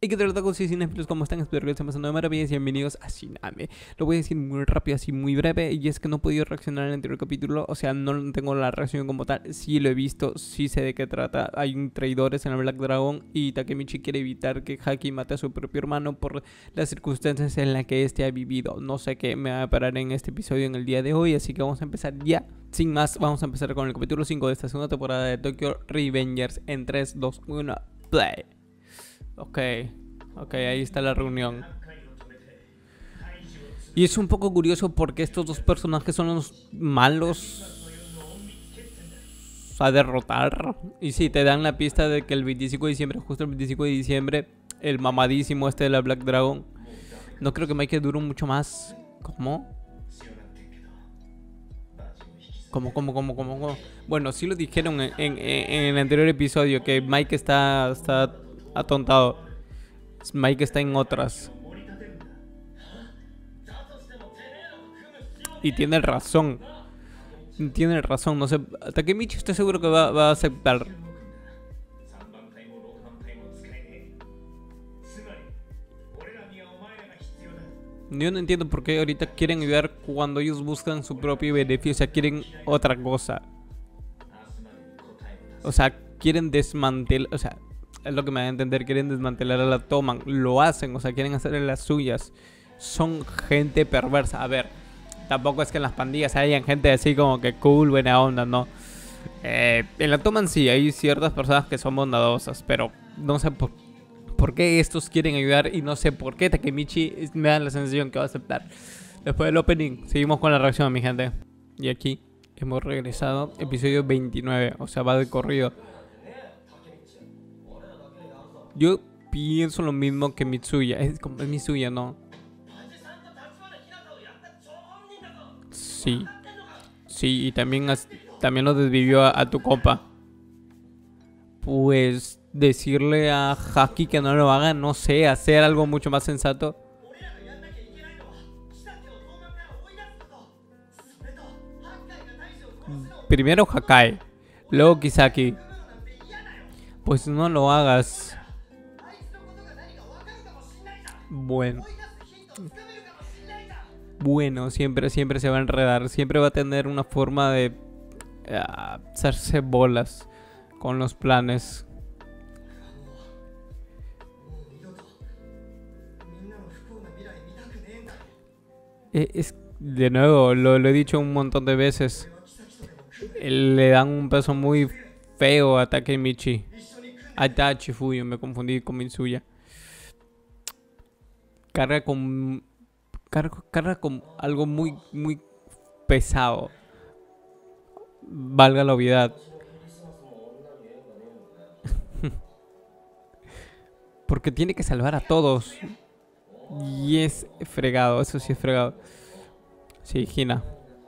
Hey, ¿qué tal, otakus y cinéfilos? ¿Cómo están? Espero que estén pasando de maravillas y bienvenidos a Shiname. Lo voy a decir muy rápido, así muy breve, y es que no he podido reaccionar al anterior capítulo, o sea, no tengo la reacción como tal, sí lo he visto, sí sé de qué trata. Hay un traidores en el Black Dragon y Takemichi quiere evitar que Haki mate a su propio hermano por las circunstancias en las que este ha vivido. No sé qué me va a parar en este episodio en el día de hoy, así que vamos a empezar ya. Sin más, vamos a empezar con el capítulo 5 de esta segunda temporada de Tokyo Revengers en 3, 2, 1, play. Ok, ahí está la reunión. Y es un poco curioso porque estos dos personajes son los malos a derrotar. Y sí, te dan la pista de que el 25 de diciembre, justo el 25 de diciembre, el mamadísimo este de la Black Dragon. No creo que Mike dure mucho más. ¿Cómo? ¿Cómo? Bueno, sí lo dijeron en el anterior episodio, que Mike está atontado. Mike está en otras. Y tiene razón. No sé. Takemichi estoy seguro que va a aceptar. Yo no entiendo por qué ahorita quieren ayudar cuando ellos buscan su propio beneficio. O sea, quieren otra cosa. O sea, quieren desmantelar. O sea, es lo que me da a entender. Quieren desmantelar a la Toman. Lo hacen, o sea, quieren hacerle las suyas. Son gente perversa. A ver, tampoco es que en las pandillas hayan gente así como que cool, buena onda, ¿no? En la Toman sí, hay ciertas personas que son bondadosas, pero no sé por qué estos quieren ayudar y no sé por qué Takemichi me da la sensación que va a aceptar. Después del opening, seguimos con la reacción, mi gente. Y aquí hemos regresado, episodio 29, o sea, va de corrido. Yo pienso lo mismo que Mitsuya, es Mitsuya, ¿no? Sí, y también lo desvivió a tu compa. Pues decirle a Haki que no lo haga, no sé, hacer algo mucho más sensato. Primero Hakai, luego Kisaki. Pues no lo hagas. Bueno, siempre se va a enredar. Siempre va a tener una forma de hacerse bolas con los planes. Es, de nuevo, lo he dicho un montón de veces. Le dan un peso muy feo a Takemichi. A Tachifuyo, me confundí con Mitsuya. Carga con algo muy pesado. Valga la obviedad. Porque tiene que salvar a todos. Y es fregado, eso sí es fregado. Sí, Hina.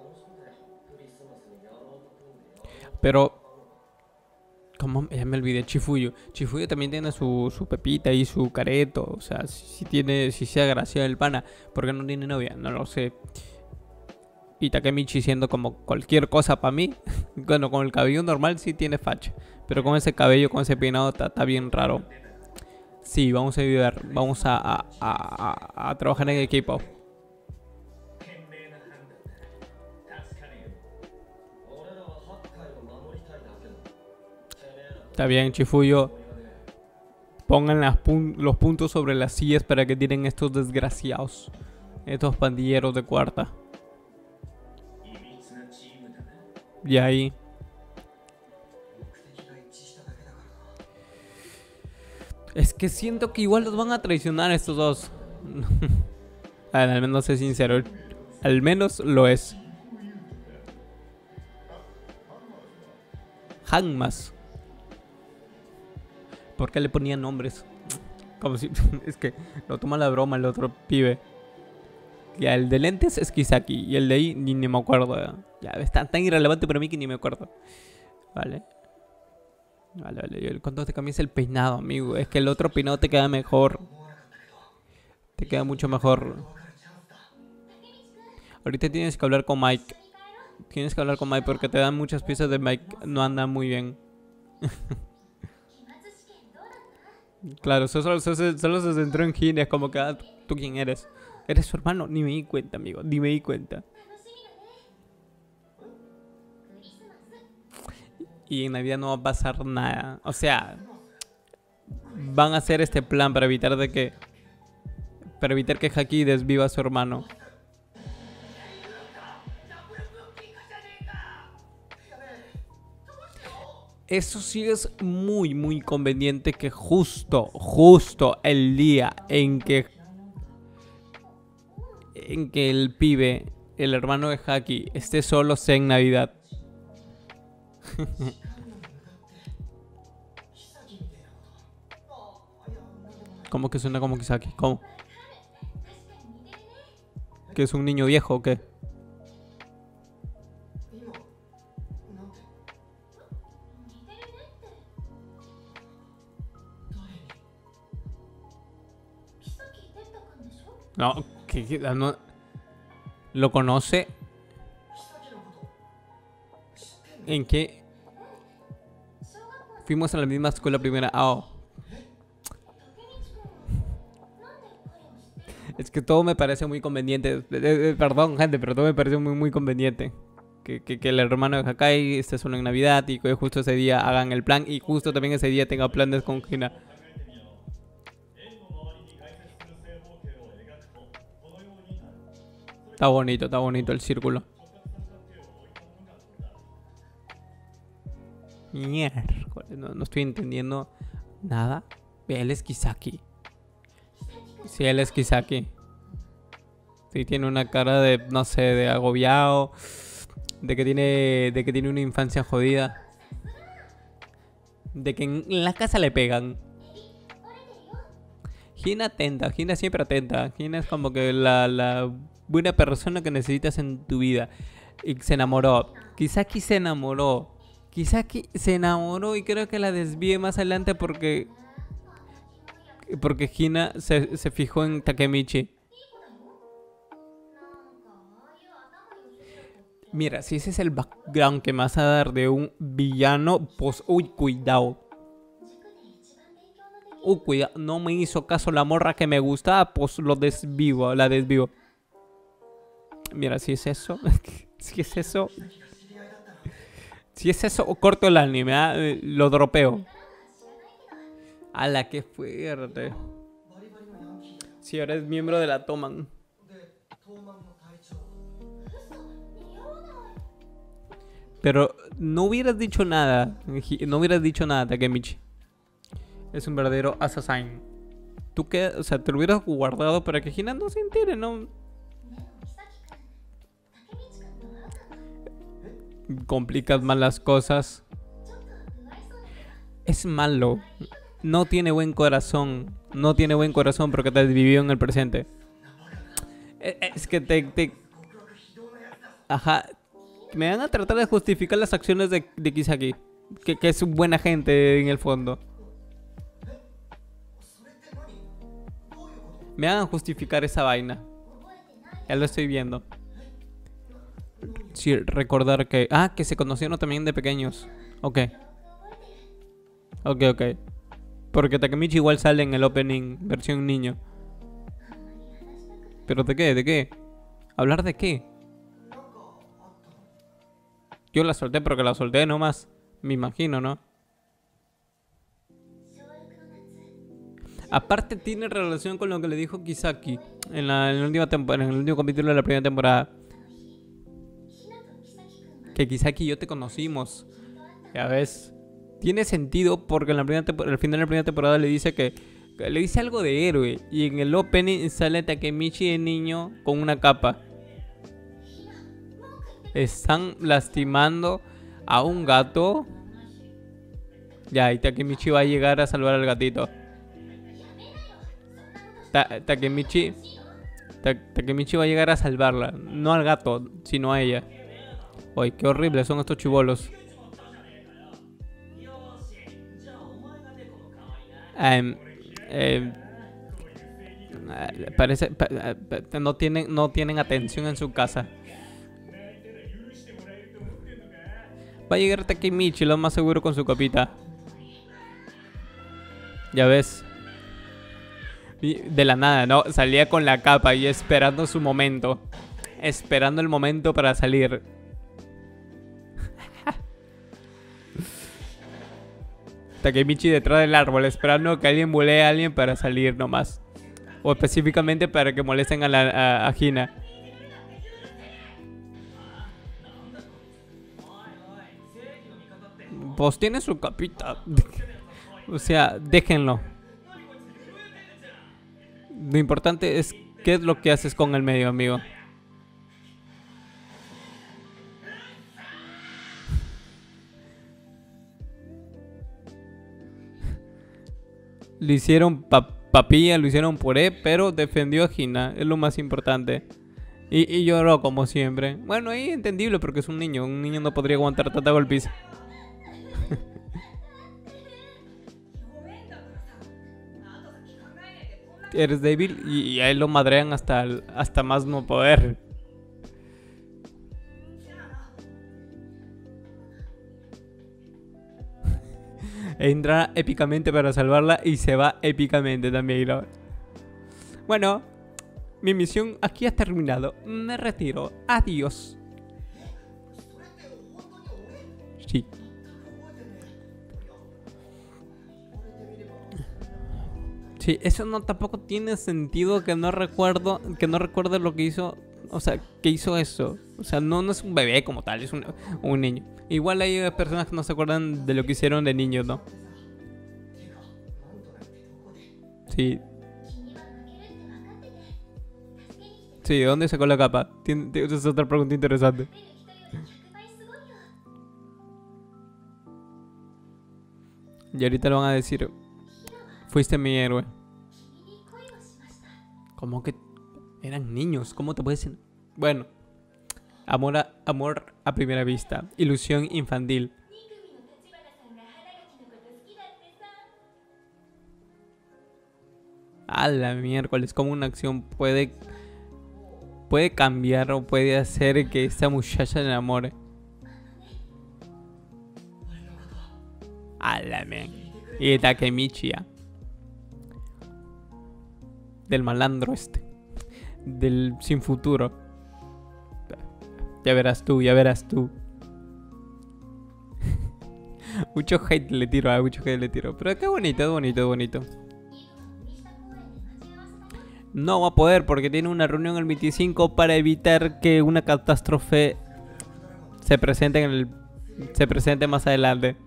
Pero ¿cómo? Ya me olvidé, Chifuyo. Chifuyo también tiene su pepita y su careto. O sea, si sea gracia el pana. ¿Por qué no tiene novia? No lo sé. Y Takemichi siendo como cualquier cosa para mí. Bueno, con el cabello normal sí tiene facha. Pero con ese cabello, con ese peinado, está bien raro. Sí, vamos a ayudar. Vamos a trabajar en equipo. Está bien, Chifuyo. Pongan los puntos sobre las sillas para que tiren estos desgraciados. Estos pandilleros de cuarta. Y ahí. Es que siento que igual los van a traicionar estos dos. Al menos sé sincero. Al menos lo es. Hanmas. ¿Por qué le ponían nombres? Como si... Es que lo toma la broma el otro pibe. Ya, el de lentes es Kisaki. Y el de ahí ni me acuerdo. Ya, es tan irrelevante para mí que ni me acuerdo. Vale. Cuando te cambias el peinado, amigo. Es que el otro peinado te queda mejor. Te queda mucho mejor. Ahorita tienes que hablar con Mike. Porque te dan muchas piezas de Mike. No anda muy bien. Claro, solo se centró en Hina. Es como que, ah, ¿tú quién eres? ¿Eres su hermano? Ni me di cuenta, amigo. Ni me di cuenta. Y en Navidad no va a pasar nada. O sea, van a hacer este plan para evitar de que... Para evitar que Haki desviva a su hermano. Eso sí es muy, muy conveniente que justo el día en que el pibe, el hermano de Haki, esté solo sea en Navidad. ¿Cómo que suena como Kisaki? ¿Cómo? ¿Que es un niño viejo o qué? No, no, ¿lo conoce? ¿En qué? Fuimos a la misma escuela primera. Oh. Es que todo me parece muy conveniente. Perdón, gente, pero todo me parece muy, muy conveniente. Que el hermano de Hakai esté solo en Navidad y que justo ese día hagan el plan y justo también ese día tenga planes con Hina. Está bonito el círculo. Mierda, no estoy entendiendo nada. Él es Kisaki. Sí, él es Kisaki. Sí, tiene una cara de, no sé, de agobiado. De que tiene una infancia jodida. De que en la casa le pegan. Hina atenta, Hina siempre atenta. Hina es como que la buena persona que necesitas en tu vida. Y se enamoró. Kisaki se enamoró. Kisaki se enamoró y creo que la desvíe más adelante porque Hina se fijó en Takemichi. Mira, si ese es el background que me vas a dar de un villano, pues uy, cuidado. Cuidado, no me hizo caso la morra que me gustaba, pues la desvivo. Mira, si es eso, si es eso, corto el anime, ¿eh? Lo dropeo. ¡Hala, qué fuerte! Si ahora es miembro de la Toman. Pero no hubieras dicho nada. No hubieras dicho nada, Takemichi. Es un verdadero assassin. ¿Tú qué? O sea, te lo hubieras guardado para que Hina no se entere, ¿no? Complicas mal las cosas. Es malo. No tiene buen corazón. No tiene buen corazón porque te vivió en el presente. Es que Ajá. Me van a tratar de justificar las acciones de Kisaki. Que es buena gente en el fondo. Me hagan justificar esa vaina. Ya lo estoy viendo. Sí, recordar que... Ah, que se conocieron también de pequeños. Ok. Ok. Porque Takemichi igual sale en el opening versión niño. ¿Pero de qué? ¿De qué? ¿Hablar de qué? Yo la solté porque la solté nomás. Me imagino, ¿no? Aparte tiene relación con lo que le dijo Kisaki en la última temporada, en el último capítulo de la primera temporada. Que Kisaki y yo te conocimos. Ya ves. Tiene sentido porque en al final de la primera temporada le dice que le dice algo de héroe. Y en el opening sale Takemichi de niño con una capa. Están lastimando a un gato. Ya, y Takemichi va a llegar a salvar al gatito. Takemichi va a llegar a salvarla. No al gato, sino a ella. Uy, qué horribles son estos chibolos. Parece no tienen atención en su casa. Va a llegar Takemichi, lo más seguro, con su copita. Ya ves, Y de la nada, ¿no? Salía con la capa y esperando su momento. Esperando el momento para salir. Takemichi detrás del árbol, esperando que alguien bulee a alguien para salir nomás. O específicamente para que molesten a Hina. Pues tiene su capita. O sea, déjenlo. Lo importante es qué es lo que haces con el medio, amigo. Le hicieron papilla, lo hicieron puré, pero defendió a Hina, es lo más importante. Y lloró como siempre. Bueno, ahí entendible porque es un niño no podría aguantar tanta golpiza. Eres débil y a él lo madrean hasta más no poder. Entra épicamente para salvarla y se va épicamente también. ¿No? Bueno, mi misión aquí ha terminado. Me retiro. Adiós. Sí. Sí, eso no tampoco tiene sentido que no recuerde lo que hizo. O sea, que hizo eso. O sea, no es un bebé como tal, es un niño. Igual hay personas que no se acuerdan de lo que hicieron de niños, ¿no? Sí. Sí, ¿de dónde sacó la capa? Esa es otra pregunta interesante. Y ahorita le van a decir, fuiste mi héroe. ¿Cómo que eran niños? ¿Cómo te puedes decir? Bueno, amor a primera vista, ilusión infantil. A la miércoles, como una acción puede cambiar o puede hacer que esta muchacha se enamore. A la miércoles. Y Takemichi, del malandro este, del sin futuro. Ya verás tú. Mucho hate le tiro, pero qué bonito. No va a poder porque tiene una reunión el 25 para evitar que una catástrofe se presente más adelante.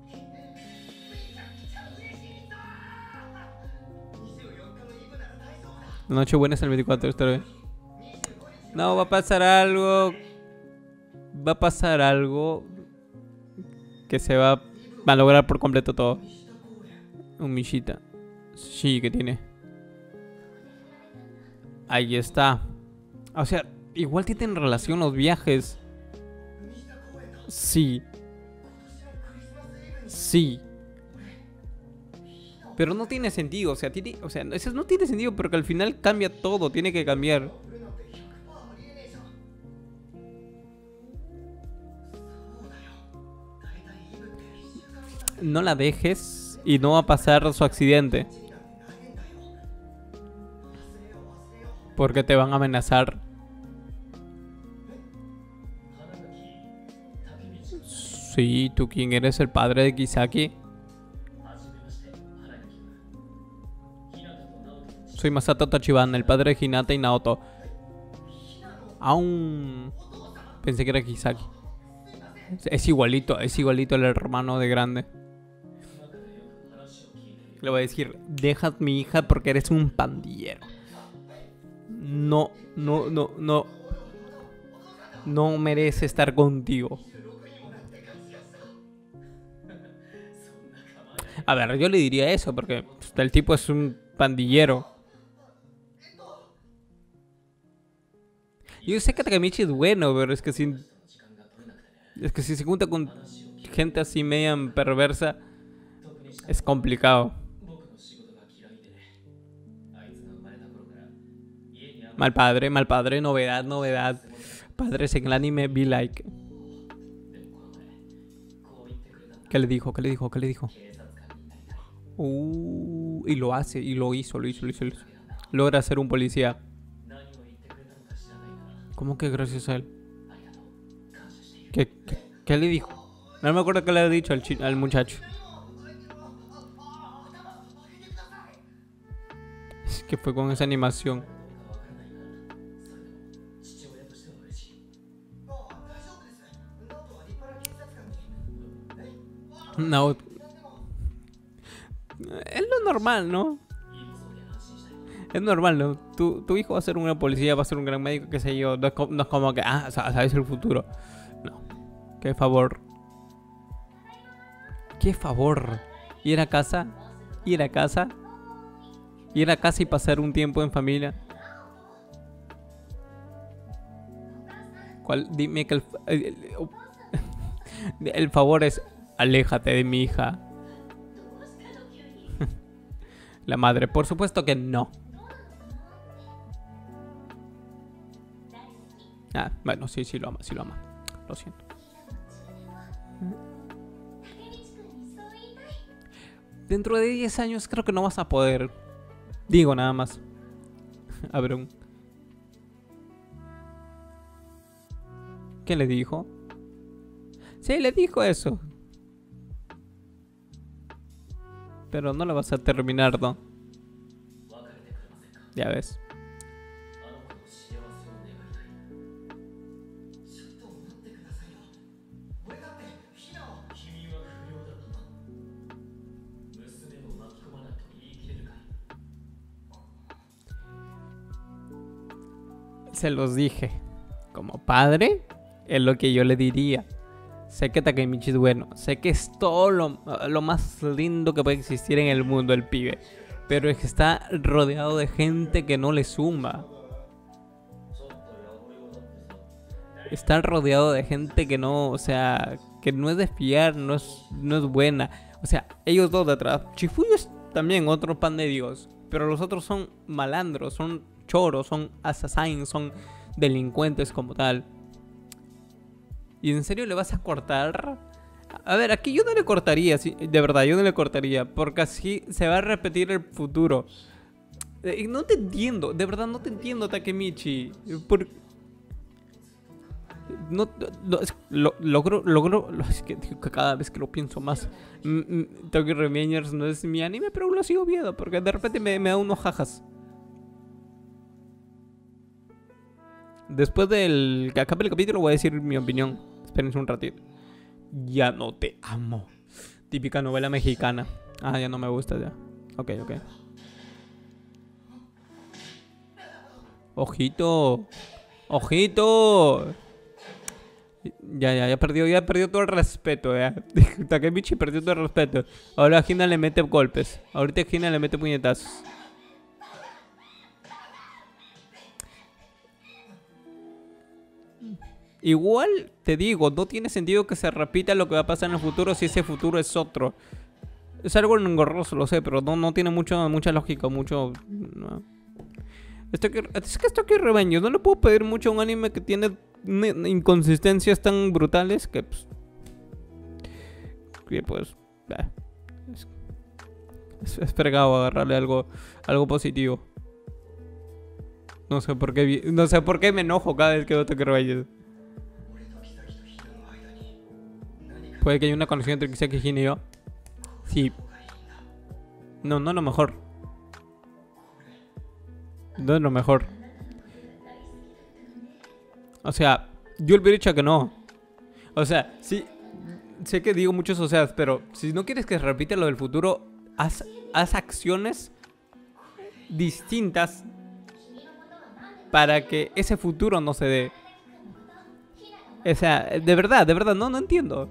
Nochebuena es el 24, esta vez. No, va a pasar algo que se va a malograr por completo todo. Un Mishita. Sí, que tiene. Ahí está. O sea, igual tienen relación los viajes. Sí. Pero no tiene sentido, eso no tiene sentido porque al final cambia todo, tiene que cambiar. No la dejes y no va a pasar su accidente. Porque te van a amenazar. Sí, ¿tú quién eres? ¿El padre de Kisaki? Soy Masato Tachibana, el padre de Hinata y Naoto. Aún pensé que era Kisaki. Es igualito el hermano de grande. Le voy a decir, deja a mi hija porque eres un pandillero. No merece estar contigo. A ver, yo le diría eso porque el tipo es un pandillero. Yo sé que Takemichi es bueno, pero es que si se junta con gente así media perversa, es complicado. Mal padre, novedad. Padres en el anime be like. ¿Qué le dijo? Y lo hace, y lo hizo. Logra ser un policía. ¿Cómo que gracias a él? ¿Qué le dijo? No me acuerdo qué le había dicho al muchacho. Es que fue con esa animación. No. Es lo normal, ¿no? Es normal, ¿no? Tu hijo va a ser una policía, va a ser un gran médico, qué sé yo. No es como que, sabes el futuro. No. Qué favor. Qué favor. Ir a casa. Ir a casa y pasar un tiempo en familia. Dime que el favor es: aléjate de mi hija. La madre, por supuesto que no. Bueno, sí lo ama. Lo siento. Dentro de 10 años creo que no vas a poder. Digo nada más. A ver. ¿Qué le dijo? Sí, le dijo eso. Pero no lo vas a terminar, ¿no? Ya ves. Se los dije. Como padre, es lo que yo le diría. Sé que Takemichi es bueno. Sé que es todo lo más lindo que puede existir en el mundo, el pibe. Pero es que está rodeado de gente que no le suma. Está rodeado de gente que no, o sea, que no es de fiar, no es buena. O sea, ellos dos detrás. Chifuyo es también otro pan de Dios. Pero los otros son malandros, son choros, son assassins, son delincuentes como tal. ¿Y en serio le vas a cortar? A ver, aquí yo no le cortaría, sí, de verdad, yo no le cortaría. Porque así se va a repetir el futuro. No te entiendo, de verdad no te entiendo, Takemichi. Logro. Es que cada vez que lo pienso más. Tokyo Revengers no es mi anime, pero lo sigo viendo. Porque de repente me da unos jajas. Después del que acabe el capítulo voy a decir mi opinión. Espérense un ratito. Ya no te amo. Típica novela mexicana. Ya no me gusta ya. Ok. Ojito. Ya perdió todo el respeto, Takemichi perdió todo el respeto. Ahora Hina le mete golpes. Ahorita Hina le mete puñetazos. Igual te digo, no tiene sentido que se repita lo que va a pasar en el futuro si ese futuro es otro. Es algo engorroso, lo sé, pero no tiene mucha lógica, mucho... No. Es que esto que Revengers, no le puedo pedir mucho a un anime que tiene inconsistencias tan brutales que es fregado agarrarle algo positivo. No sé por qué me enojo cada vez que veo Tokyo Revengers. Puede que haya una conexión entre Kiseki, Hina y yo. Sí. No es lo mejor. No es lo mejor. O sea, yo hubiera dicho que no. O sea, sí. Sé que digo muchos o sea, pero si no quieres que se repita lo del futuro, haz acciones distintas para que ese futuro no se dé. O sea, de verdad, no entiendo.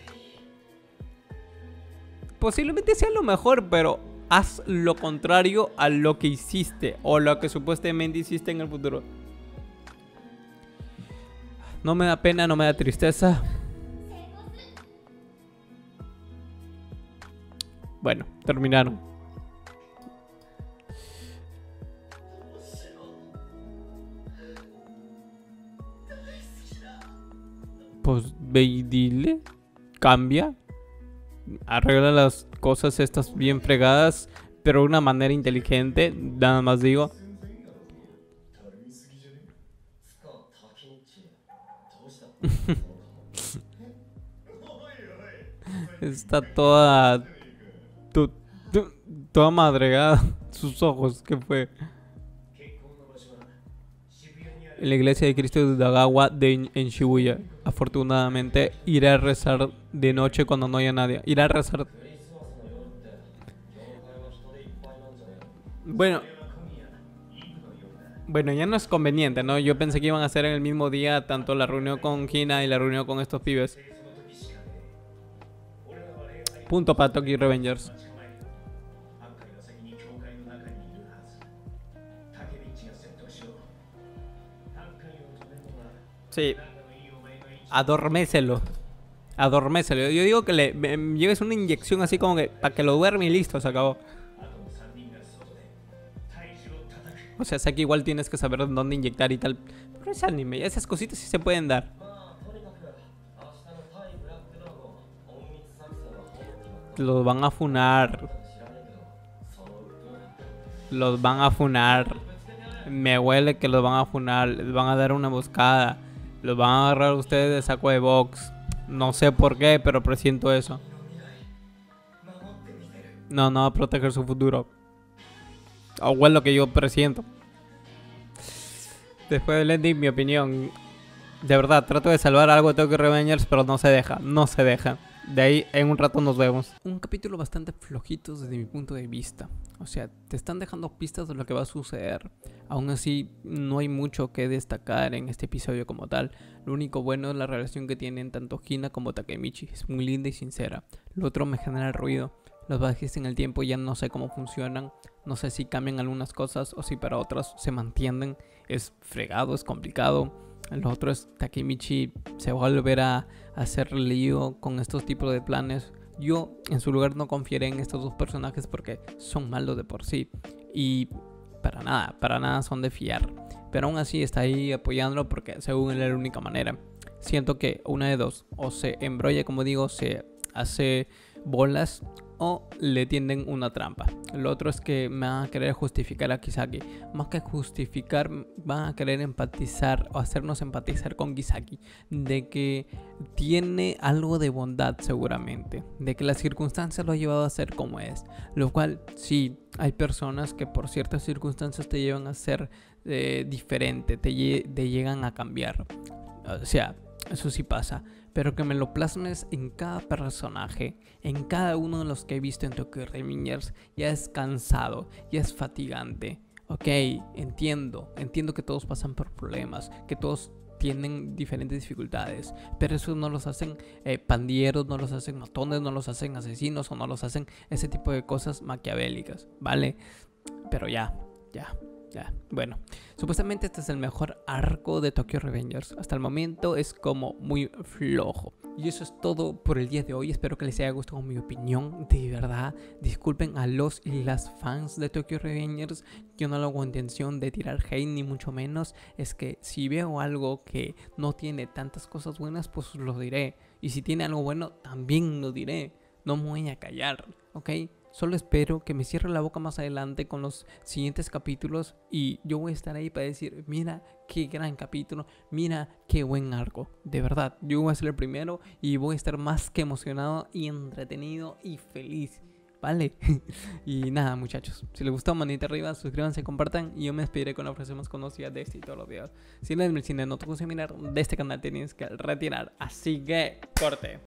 Posiblemente sea lo mejor, pero haz lo contrario a lo que hiciste o lo que supuestamente hiciste en el futuro. No me da pena, no me da tristeza. Bueno, terminaron. Pues ve y dile. Cambia. Arregla las cosas estas bien fregadas. pero de una manera inteligente, nada más digo. Está toda... toda madregada. Sus ojos, ¿qué fue? En la iglesia de Cristo de Dagawa en Shibuya. Afortunadamente, iré a rezar de noche cuando no haya nadie. Iré a rezar... Bueno, ya no es conveniente, ¿no? Yo pensé que iban a hacer en el mismo día tanto la reunión con Hina y la reunión con estos pibes. Punto para Tokyo Revengers. Sí. Adormécelo. Adormécelo. Yo digo que le lleves una inyección así como que para que lo duerme y listo, se acabó. O sea, sé que igual tienes que saber dónde inyectar y tal. Pero es anime, esas cositas sí se pueden dar. Los van a funar. Los van a funar. Me huele que los van a funar. Les van a dar una emboscada. Los van a agarrar ustedes de saco de box. No sé por qué, pero presiento eso. No, no va a proteger su futuro. O es lo que yo presiento. Después del ending, mi opinión. De verdad, trato de salvar algo de Tokyo Revengers, pero no se deja. No se deja. De ahí en un rato nos vemos. Un capítulo bastante flojito desde mi punto de vista. O sea, te están dejando pistas de lo que va a suceder. Aún así, no hay mucho que destacar en este episodio como tal. Lo único bueno es la relación que tienen tanto Hina como Takemichi. Es muy linda y sincera. Lo otro me genera ruido. Los viajes en el tiempo ya no sé cómo funcionan. No sé si cambian algunas cosas o si para otras se mantienen. Es fregado, es complicado. Lo otro es Takemichi se va a volver a hacer lío con estos tipos de planes. Yo en su lugar no confiaré en estos dos personajes porque son malos de por sí. Y para nada son de fiar. Pero aún así está ahí apoyándolo porque según él es la única manera. Siento que una de dos, o se embrolla, como digo, se hace bolas, o le tienden una trampa. Lo otro es que me van a querer justificar a Kisaki. Más que justificar, van a querer empatizar o hacernos empatizar con Kisaki. De que tiene algo de bondad seguramente. De que las circunstancias lo ha llevado a ser como es. Lo cual sí, hay personas que por ciertas circunstancias te llevan a ser diferente. Te llegan a cambiar. O sea, eso sí pasa. Pero que me lo plasmes en cada personaje, en cada uno de los que he visto en Tokyo Revengers, ya es cansado, ya es fatigante. Ok, entiendo que todos pasan por problemas, que todos tienen diferentes dificultades, pero eso no los hacen pandilleros, no los hacen matones, no los hacen asesinos o no los hacen ese tipo de cosas maquiavélicas, ¿vale? Pero ya. Bueno, supuestamente este es el mejor arco de Tokyo Revengers. Hasta el momento es como muy flojo. Y eso es todo por el día de hoy. Espero que les haya gustado mi opinión. De verdad, disculpen a los y las fans de Tokyo Revengers. Yo no hago intención de tirar hate ni mucho menos. Es que si veo algo que no tiene tantas cosas buenas, pues lo diré. Y si tiene algo bueno, también lo diré. No me voy a callar, ¿ok? Solo espero que me cierre la boca más adelante con los siguientes capítulos y yo voy a estar ahí para decir, mira qué gran capítulo, mira qué buen arco. De verdad, yo voy a ser el primero y voy a estar más que emocionado y entretenido y feliz, ¿vale? Y nada, muchachos, si les gustó, manita arriba, suscríbanse, compartan y yo me despediré con la frase más conocida de este y todos los videos. Si no es el cine no te gusta mirar de este canal, tienes que retirar, así que corte.